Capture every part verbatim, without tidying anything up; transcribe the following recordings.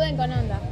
Saluden con onda.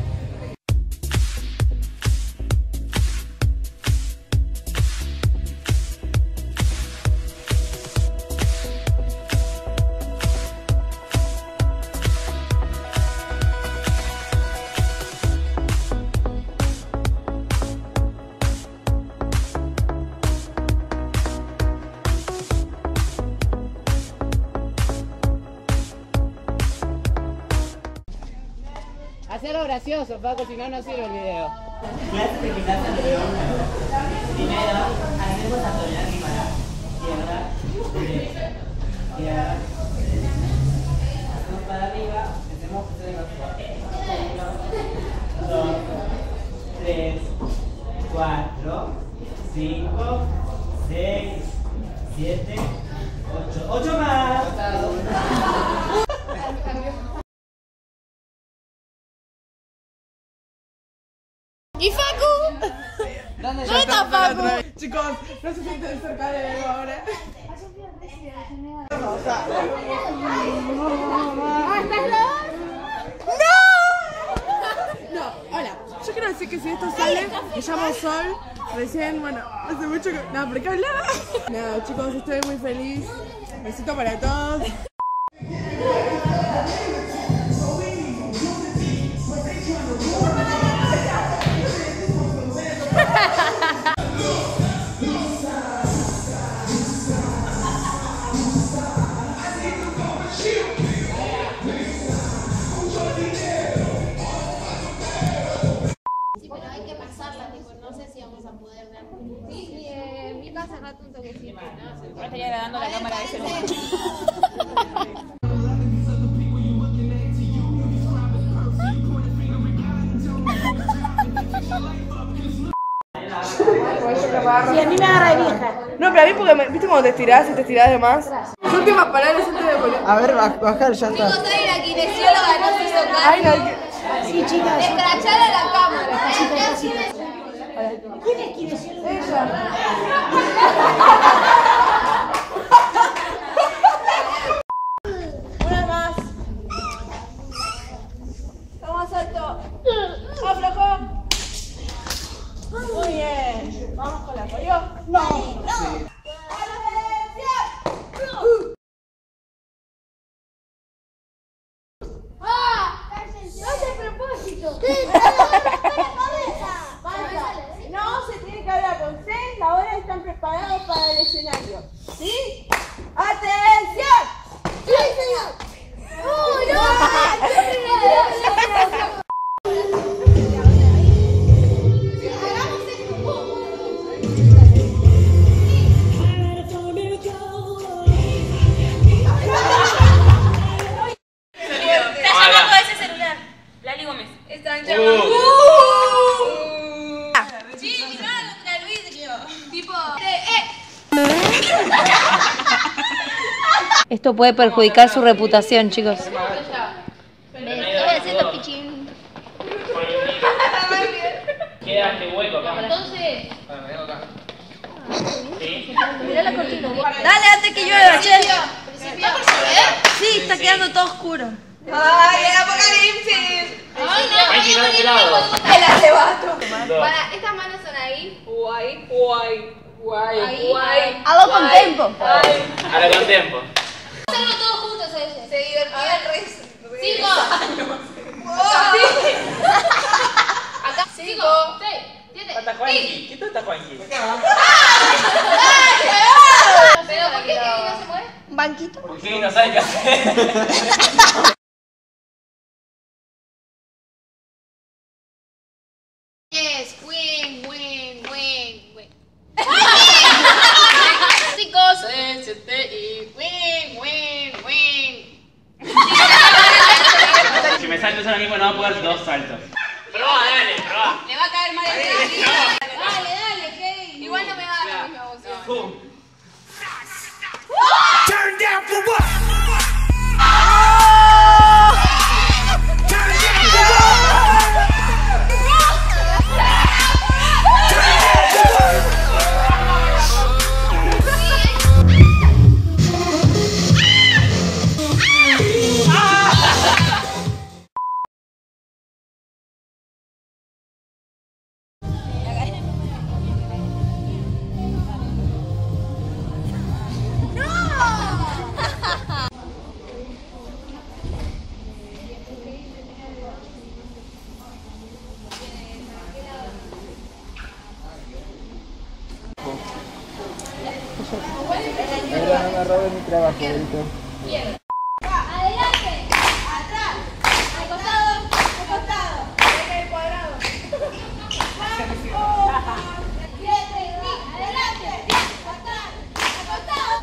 Hacerlo gracioso, Paco, si no, no sirve el video. Clases de gimnasia número uno. Primero, hacemos abdominal y para izquierda, derecha, izquierda, derecha. Hacemos para arriba, hacemos uno, dos, tres, cuatro, cinco, seis, siete, ocho. ¡Ocho más! ¿Y Facu? ¿Dónde está Facu? Chicos, no se sienten cerca de él ahora. ¡No! No, hola. Yo quiero decir que si esto sale, me llamo Sol. Recién, bueno, hace mucho que... No, ¿por qué hablaba? Nada, chicos, estoy muy feliz. Besito para todos. Sí, eh, en mi casa hace rato un toquecito. Ahora estaría grabando la cámara de celular. Sí, a mí me agarra de vieja. No, pero a mí porque, me, ¿viste cuando te estirás y te estirás de más? Las últimas palabras antes de poner. A ver, bajar, ya está. Chicos, hay una kinesióloga, no se hizo caso. Ay, no, hay que... Sí, chicas. Escrachar a la cámara. ¿Quién es kinesióloga? Ella. Una más. Vamos alto. Aflojo. Muy bien. Vamos con la coreo. No. No se tiene que hablar con C, ahora están preparados para el escenario. ¿Sí? ¡Atención! ¡Sí, señor! ¡Oh, no! Está llamando a ese celular. Lali Gómez. Están llamando. Sí, mirá, la vidrio. Tipo, eh, Esto puede perjudicar su reputación, chicos. estoy haciendo pichín. Queda este hueco acá. Entonces, ¿Sí? mirá la cortina. Dale, antes que llueva, che. ¿Está por llover? Sí, está quedando todo oscuro. ¡Ay, el apocalipsis! Ay, no, Hay que ir a este no, lado. el arrebato. Dos. Para, estas manos son ahí. Guay, guay, guay, Ahí, guay. ahí. Hago con Guay. tempo. Ay. Ahora con tiempo. Hacerlo todos juntos a ese. Se divertía el rey. Cinco. Acá. Cinco. Seis. Siete. ¿Está Juanqui? ¿Qué tal está Juanqui? Pero ¿por qué Kevin no se mueve? Un banquito. Porque no sabe qué hacer. Yes, win, win, win, win. Chicos, seis, siete y win, win, win. Si me salto ahora mismo no va a poder dos saltos. Probá, dale, probá. Le va a caer mal el día. Dale, dale, Kevin. Igual no me va a dar la misma voz. Pum. Turn down for what? me robé mi trabajo, Víctor. Adelante, atrás, al costado, al costado. En el cuadrado. Adelante, atrás, al costado.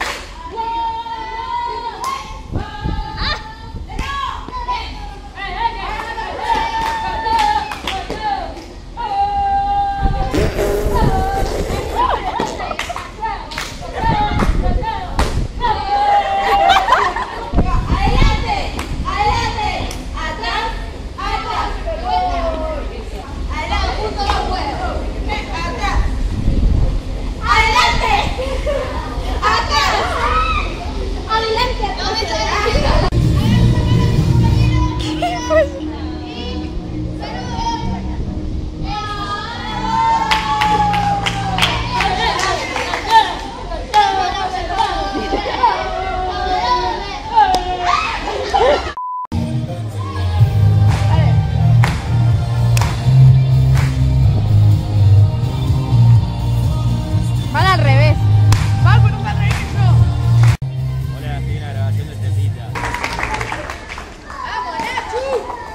Van al revés. Van por un al revés. Hola, estoy en la grabación de Cepita. ¡Vamos, Nachu!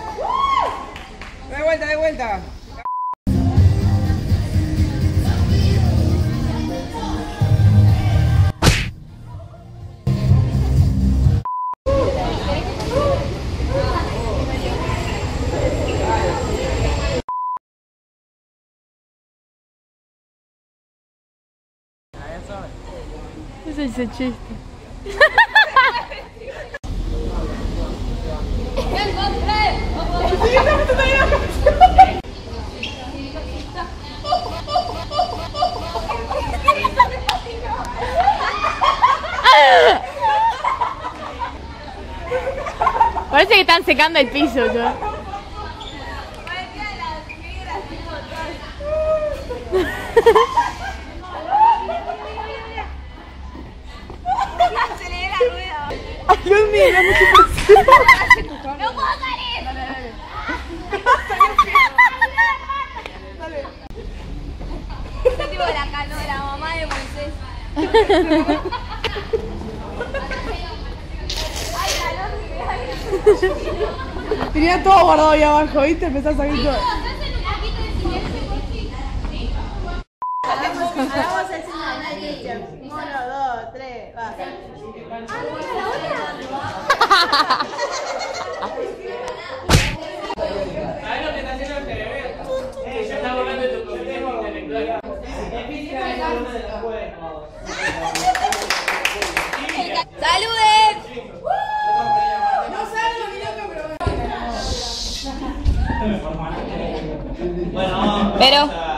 De vuelta, de vuelta. Ese es el chiste. Parece que están secando el piso, yo. Ay, Dios mío, ya me ¡No puedo salir! Dale, dale. Dale. Yo tipo la, cano- la mamá de Moisés. Tenía todo guardado ahí abajo, ¿viste? Empezó a salir todo. Hagamos el señal, teacher. Uno, dos, tres, va. ¿Sabes lo que está haciendo el cerebro? Eh, yo estaba hablando de tu concepto intelectual. Es físicamente uno de los juegos. ¡Saluden! No salgo ni loco, pero bueno. Bueno, Pero